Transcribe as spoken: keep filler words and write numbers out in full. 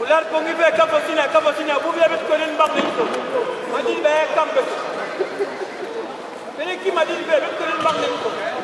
Ular kongi be kapasina kapasina bu be bet konen bang ni to. Madil be kam be. Bene ki madil be bet konen bang ni to.